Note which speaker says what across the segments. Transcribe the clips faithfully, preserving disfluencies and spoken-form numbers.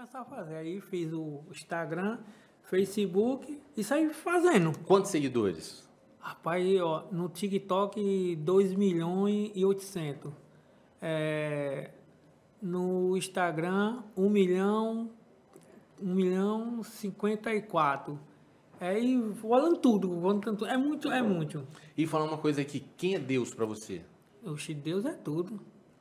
Speaker 1: começar a fazer. Aí fiz o Instagram, Facebook e saí fazendo.
Speaker 2: Quantos seguidores?
Speaker 1: Rapaz, ó, no TikTok, dois milhões e oitocentos. É, no Instagram, um milhão, um milhão e cinquenta e quatro. Aí, falando tudo, falando tudo, é muito, é muito.
Speaker 2: E falar uma coisa aqui, quem é Deus pra você?
Speaker 1: Oxe, Deus é tudo.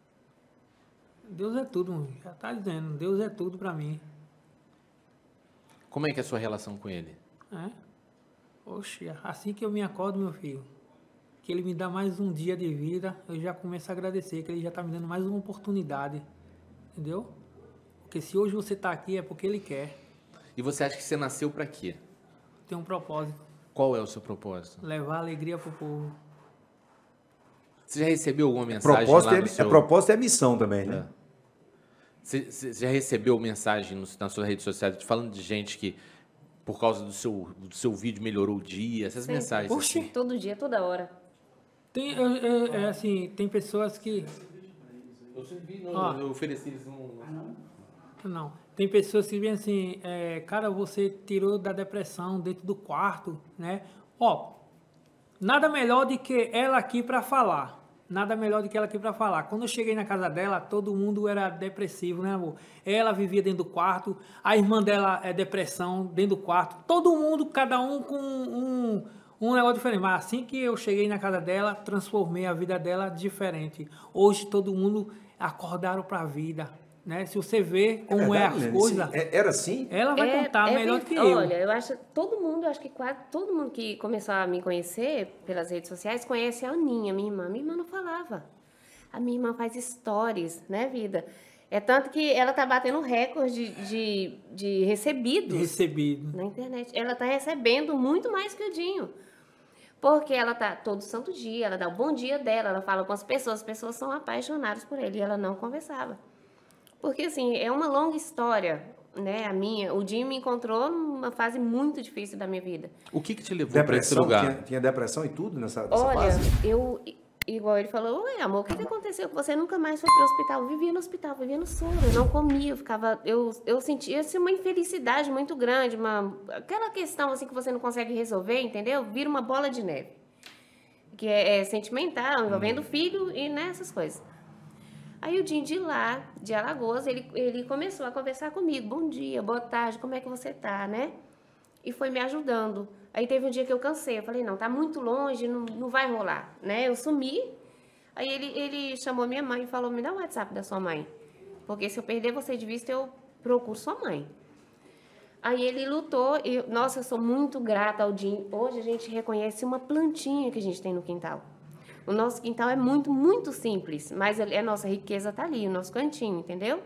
Speaker 1: Deus é tudo, já tá dizendo, Deus é tudo pra mim.
Speaker 2: Como é que é a sua relação com ele?
Speaker 1: É? Oxe, assim que eu me acordo, meu filho, que ele me dá mais um dia de vida, eu já começo a agradecer, que ele já tá me dando mais uma oportunidade, entendeu? Porque se hoje você tá aqui é porque ele quer.
Speaker 2: E você acha que você nasceu pra quê?
Speaker 1: Tem um propósito,
Speaker 2: Qual é o seu propósito?
Speaker 1: levar alegria pro povo.
Speaker 2: Você já recebeu alguma mensagem
Speaker 3: Propósito
Speaker 2: lá
Speaker 3: é,
Speaker 2: no seu...
Speaker 3: é propósito é missão também, né?
Speaker 2: É. Você, você já recebeu mensagem no, nas suas redes sociais falando de gente que, por causa do seu, do seu vídeo, melhorou o dia? Essas
Speaker 4: Sempre.
Speaker 2: mensagens.
Speaker 1: Oxi.
Speaker 2: Assim.
Speaker 4: Todo dia, toda hora.
Speaker 1: Tem, é, é, é assim, tem pessoas que...
Speaker 2: Eu servi, não,
Speaker 1: Ó.
Speaker 2: eu ofereci eles um...
Speaker 1: Não, tem pessoas que vêm assim, é, cara, você tirou da depressão dentro do quarto, né? Ó, nada melhor do que ela aqui para falar. Nada melhor do que ela aqui para falar. Quando eu cheguei na casa dela, todo mundo era depressivo, né, amor? Ela vivia dentro do quarto, a irmã dela é depressão dentro do quarto. Todo mundo, cada um com um, um negócio diferente. Mas assim que eu cheguei na casa dela, transformei a vida dela diferente. Hoje todo mundo acordaram para a vida, né? Se você vê como é,
Speaker 3: verdade,
Speaker 1: as
Speaker 3: Lene,
Speaker 1: coisas,
Speaker 3: sim. É- Era assim?
Speaker 1: ela vai
Speaker 4: É-
Speaker 1: contar
Speaker 4: é
Speaker 1: melhor
Speaker 4: ver-
Speaker 1: do que eu.
Speaker 4: Olha, eu acho todo mundo, acho que quase todo mundo que começou a me conhecer pelas redes sociais conhece a Aninha, minha irmã. Minha irmã não falava. A minha irmã faz stories, né, vida? É tanto que ela tá batendo recorde de, de, de recebidos
Speaker 1: Recebido.
Speaker 4: na internet. Ela tá recebendo muito mais que o Dinho. Porque ela tá todo santo dia, ela dá o bom dia dela, ela fala com as pessoas, as pessoas são apaixonadas por ele e ela não conversava. Porque, assim, é uma longa história, né, a minha. O Dinho me encontrou numa fase muito difícil da minha vida.
Speaker 2: O que que te levou para esse
Speaker 3: Depressão?
Speaker 2: lugar?
Speaker 3: Tinha, tinha depressão e tudo nessa, nessa
Speaker 4: Olha,
Speaker 3: fase?
Speaker 4: eu, igual ele falou, oi, amor, o que, que aconteceu? Que você nunca mais foi pro hospital? Eu vivia no hospital, vivia no soro, eu não comia, eu ficava, eu, eu sentia assim, uma infelicidade muito grande, uma, aquela questão assim que você não consegue resolver, entendeu? Vira uma bola de neve, que é, é sentimental, envolvendo o filho e né, essas coisas. Aí o Dinho de lá, de Alagoas, ele, ele começou a conversar comigo, bom dia, boa tarde, como é que você tá, né? E foi me ajudando. Aí teve um dia que eu cansei, eu falei, não, tá muito longe, não, não vai rolar, né? Eu sumi, aí ele, ele chamou minha mãe e falou, me dá o WhatsApp da sua mãe, porque se eu perder você de vista, eu procuro sua mãe. Aí ele lutou, e, nossa, eu sou muito grata ao Dinho. Hoje a gente reconhece uma plantinha que a gente tem no quintal. O nosso quintal é muito, muito simples, mas a nossa riqueza tá ali, o nosso cantinho, entendeu?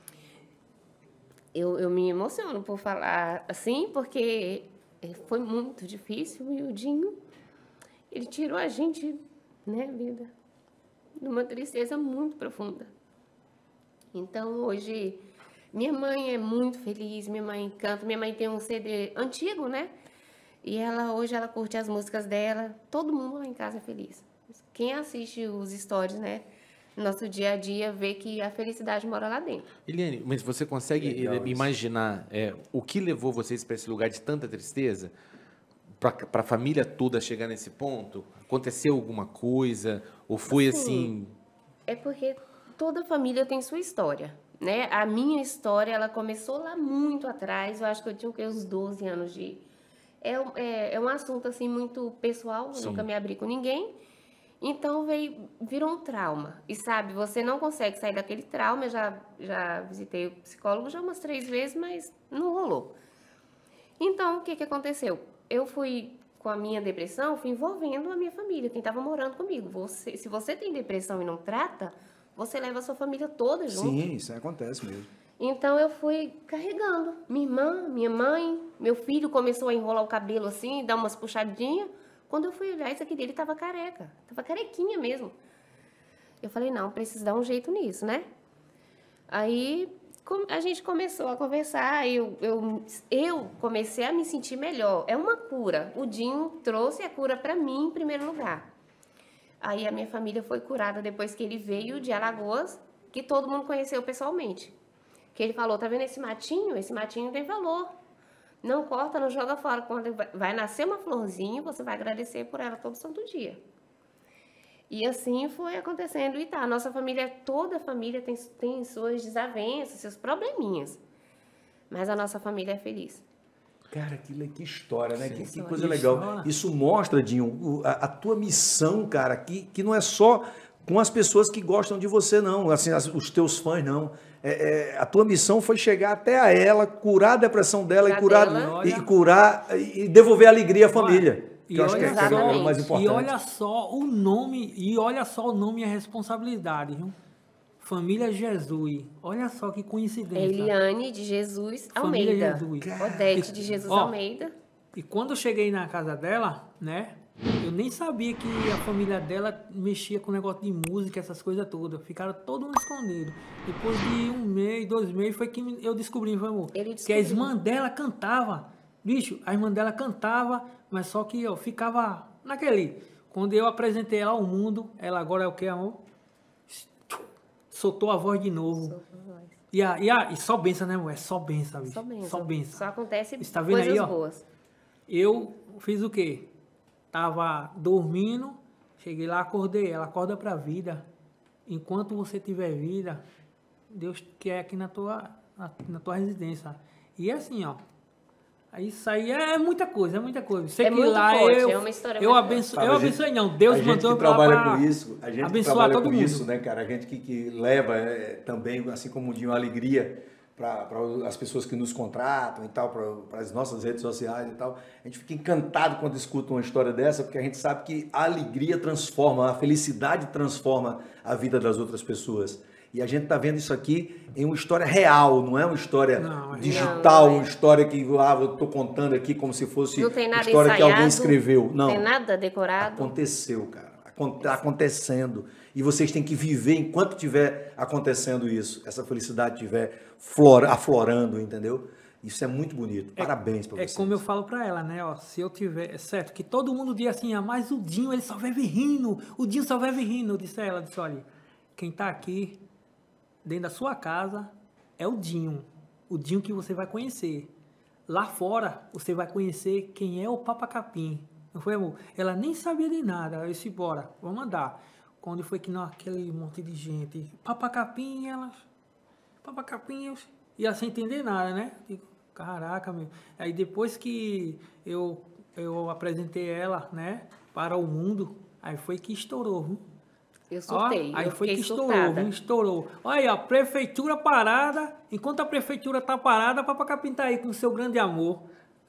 Speaker 4: Eu, eu me emociono por falar assim, porque foi muito difícil e o Dinho, ele tirou a gente, né, vida, de uma tristeza muito profunda. Então, hoje, minha mãe é muito feliz, minha mãe canta, minha mãe tem um C D antigo, né? E ela, hoje, ela curte as músicas dela, todo mundo lá em casa é feliz. Quem assiste os stories, né, no nosso dia a dia, vê que a felicidade mora lá dentro.
Speaker 2: Eliane, mas você consegue
Speaker 3: Legal isso.
Speaker 2: imaginar é, o que levou vocês para esse lugar de tanta tristeza? Para a família toda chegar nesse ponto? Aconteceu alguma coisa? Ou foi assim...
Speaker 4: É porque toda família tem sua história, né? A minha história, ela começou lá muito atrás, eu acho que eu tinha o quê? Uns doze anos de... É, um- é, é um assunto, assim, muito pessoal, eu
Speaker 2: Sim.
Speaker 4: nunca me abri com ninguém. Então, veio, virou um trauma. E, sabe, você não consegue sair daquele trauma. Eu já, já visitei o psicólogo já umas três vezes, mas não rolou. Então, o que, que aconteceu? Eu fui, com a minha depressão, fui envolvendo a minha família, quem estava morando comigo. Você, se você tem depressão e não trata, você leva a sua família toda junto.
Speaker 3: Sim, isso acontece mesmo.
Speaker 4: Então, eu fui carregando. Minha irmã, minha mãe, meu filho começou a enrolar o cabelo assim, dar umas puxadinhas. Quando eu fui olhar, isso aqui dele estava careca. Estava carequinha mesmo. Eu falei, não, preciso dar um jeito nisso, né? Aí com- a gente começou a conversar, eu, eu, eu comecei a me sentir melhor. É uma cura. O Dinho trouxe a cura para mim em primeiro lugar. Aí a minha família foi curada depois que ele veio de Alagoas, que todo mundo conheceu pessoalmente. Que ele falou, tá vendo esse matinho? Esse matinho tem valor. Não corta, não joga fora. Quando vai- vai nascer uma florzinha, você vai agradecer por ela todo santo dia. E assim foi acontecendo. E tá, a nossa família, toda a família tem, tem suas desavenças, seus probleminhas. Mas a nossa família é feliz.
Speaker 3: Cara, que, le- que história, né? Que, que
Speaker 4: Isso,
Speaker 3: coisa
Speaker 1: isso,
Speaker 3: legal.
Speaker 1: olha.
Speaker 3: Isso mostra, Dinho, o- a, a tua missão, cara, que, que não é só com as pessoas que gostam de você, não. Assim, as- os teus fãs, não. É, é, a tua missão foi chegar até a ela, curar a depressão dela e
Speaker 4: Curar
Speaker 3: curar,
Speaker 4: dela.
Speaker 3: e, curar e devolver alegria à família.
Speaker 1: E
Speaker 3: Que eu acho que é,
Speaker 1: olha
Speaker 3: que é
Speaker 4: só-
Speaker 3: o mais
Speaker 1: E
Speaker 3: importante.
Speaker 1: olha só o nome, e olha só o nome e a responsabilidade, viu? Família Jesus. Olha só que coincidência.
Speaker 4: Eliane de Jesus
Speaker 1: Família
Speaker 4: Almeida.
Speaker 1: Jesus.
Speaker 4: Odete de Jesus
Speaker 1: Ó,
Speaker 4: Almeida.
Speaker 1: E quando eu cheguei na casa dela, né? Eu nem sabia que a família dela mexia com negócio de música, essas coisas todas. Ficaram todo mundo escondido. Depois de um mês, dois meses, foi que eu descobri, foi, amor,
Speaker 4: Ele
Speaker 1: que a
Speaker 4: descobriu.
Speaker 1: irmã dela cantava. Bicho, a irmã dela cantava, mas só que eu ficava naquele. Quando eu apresentei ela ao mundo, ela agora é o que, amor? Soltou a voz de novo. E, a, e, a, e só benção, né, amor? É só benção, bicho.
Speaker 4: Só benção.
Speaker 1: Só benção.
Speaker 4: Só acontece
Speaker 1: Está vendo
Speaker 4: coisas
Speaker 1: aí, ó?
Speaker 4: boas.
Speaker 1: Eu fiz o quê? Tava dormindo, cheguei lá, acordei. Ela acorda pra vida. Enquanto você tiver vida, Deus quer aqui na tua, na, na tua residência. E é assim, ó. Aí isso aí é muita coisa, é muita coisa. Sei
Speaker 4: É
Speaker 1: que
Speaker 4: muito
Speaker 1: lá
Speaker 4: forte,
Speaker 1: eu,
Speaker 4: é uma história
Speaker 1: eu
Speaker 4: muito
Speaker 1: abenço,
Speaker 3: forte.
Speaker 1: eu
Speaker 3: Sabe, a
Speaker 1: abençoei,
Speaker 3: gente-
Speaker 1: não. Deus
Speaker 3: a gente
Speaker 1: mandou
Speaker 3: que
Speaker 1: pra lá
Speaker 3: trabalha
Speaker 1: pra
Speaker 3: com isso, a gente que
Speaker 1: abençoar
Speaker 3: trabalha
Speaker 1: todo
Speaker 3: com
Speaker 1: mundo.
Speaker 3: isso, né, cara? A gente que, que leva é, também, assim como o Dinho, alegria para as pessoas que nos contratam e tal, para as nossas redes sociais e tal. A gente fica encantado quando escuta uma história dessa, porque a gente sabe que a alegria transforma, a felicidade transforma a vida das outras pessoas. E a gente está vendo isso aqui em uma história real, não é uma história
Speaker 1: Não, é
Speaker 3: digital,
Speaker 4: Não, é.
Speaker 3: uma história que ah, eu estou contando aqui como se fosse
Speaker 4: Não tem
Speaker 3: uma
Speaker 4: nada
Speaker 3: história que alguém
Speaker 4: ensaiado,
Speaker 3: escreveu. Não.
Speaker 4: Não tem nada decorado.
Speaker 3: Aconteceu, cara. Está acontecendo. E vocês têm que viver enquanto estiver acontecendo isso. Essa felicidade estiver flora, aflorando, entendeu? Isso é muito bonito. Parabéns para
Speaker 1: É
Speaker 3: vocês.
Speaker 1: como eu falo pra ela, né? Ó, se eu tiver. É certo que todo mundo diz assim, ah, mas o Dinho, ele só vive rindo. O Dinho só vive rindo. Eu disse a ela, eu disse, olha, quem tá aqui dentro da sua casa é o Dinho. O Dinho que você vai conhecer. Lá fora, você vai conhecer quem é o Papa Capim. Não foi, amor? Ela nem sabia de nada. Eu disse, bora, vamos andar. Quando foi que não, aquele monte de gente. Papa Capim, elas. Papa Capim, eu, e ela sem entender nada, né? Digo, caraca, meu. Aí depois que eu, eu apresentei ela, né, para o mundo, aí foi que estourou, viu?
Speaker 4: Eu
Speaker 1: Ó,
Speaker 4: surtei,
Speaker 1: aí
Speaker 4: eu
Speaker 1: foi
Speaker 4: fiquei
Speaker 1: que estourou,
Speaker 4: surtada.
Speaker 1: viu? Estourou. Olha aí, ó, prefeitura parada. Enquanto a prefeitura tá parada, a Papa Capim tá aí com o seu grande amor.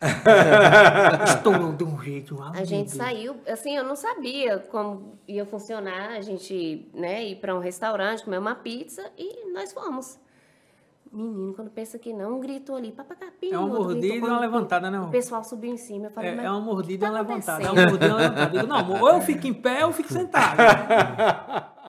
Speaker 1: Estourou de um jeito. ah,
Speaker 4: A
Speaker 1: meu
Speaker 4: gente
Speaker 1: Deus.
Speaker 4: saiu, assim, eu não sabia como ia funcionar, a gente, né, ir para um restaurante, comer uma pizza e nós fomos. Menino, quando pensa que não, um gritou ali, papacapim.
Speaker 1: É uma
Speaker 4: outro
Speaker 1: mordida
Speaker 4: gritou
Speaker 1: e
Speaker 4: quando
Speaker 1: uma levantada, né,
Speaker 4: O
Speaker 1: amor?
Speaker 4: pessoal subiu em cima, eu falei,
Speaker 1: É,
Speaker 4: mas
Speaker 1: é uma
Speaker 4: o que
Speaker 1: mordida e
Speaker 4: tá
Speaker 1: uma levantada. É
Speaker 4: acontecendo?
Speaker 1: uma mordida e uma levantada. Eu digo, não, amor, ou eu fico em pé ou eu fico sentado.